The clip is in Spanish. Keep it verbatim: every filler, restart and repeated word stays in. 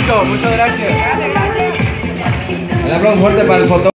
Listo, muchas gracias. Un aplauso fuerte para el fotógrafo.